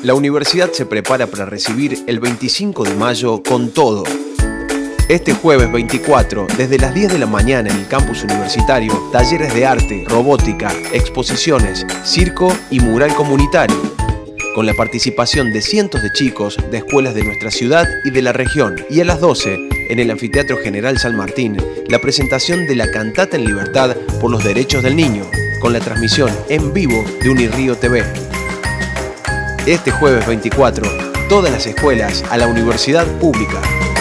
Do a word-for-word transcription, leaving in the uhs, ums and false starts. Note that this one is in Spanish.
La universidad se prepara para recibir el veinticinco de mayo con todo. Este jueves veinticuatro, desde las diez de la mañana en el campus universitario, talleres de arte, robótica, exposiciones, circo y mural comunitario, con la participación de cientos de chicos de escuelas de nuestra ciudad y de la región. Y a las doce, en el Anfiteatro General San Martín, la presentación de la Cantata en Libertad por los Derechos del Niño, con la transmisión en vivo de Unirrío T V. Este jueves veinticuatro, todas las escuelas a la universidad pública.